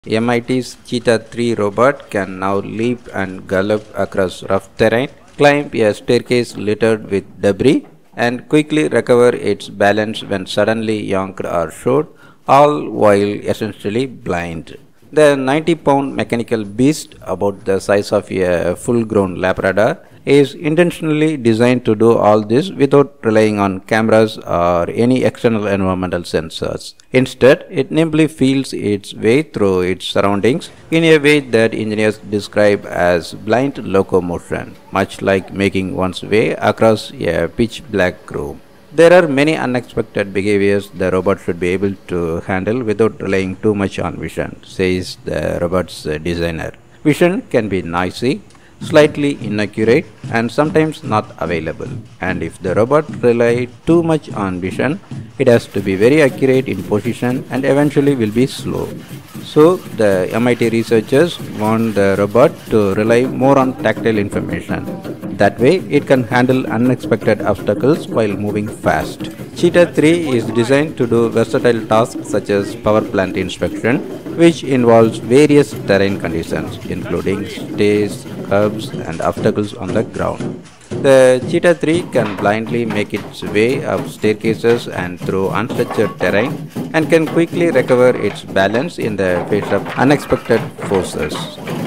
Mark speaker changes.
Speaker 1: MIT's Cheetah 3 robot can now leap and gallop across rough terrain, climb a staircase littered with debris, and quickly recover its balance when suddenly yanked or shot, all while essentially blind. The 90-pound mechanical beast, about the size of a full-grown Labrador, is intentionally designed to do all this without relying on cameras or any external environmental sensors. Instead, it nimbly feels its way through its surroundings in a way that engineers describe as blind locomotion, much like making one's way across a pitch-black room. There are many unexpected behaviors the robot should be able to handle without relying too much on vision, says the robot's designer. Vision can be noisy, slightly inaccurate, and sometimes not available. And if the robot relies too much on vision, it has to be very accurate in position and eventually will be slow. So the MIT researchers want the robot to rely more on tactile information. That way, it can handle unexpected obstacles while moving fast. Cheetah 3 is designed to do versatile tasks such as power plant inspection, which involves various terrain conditions, including stairs, curbs, and obstacles on the ground. The Cheetah 3 can blindly make its way up staircases and through unstructured terrain, and can quickly recover its balance in the face of unexpected forces.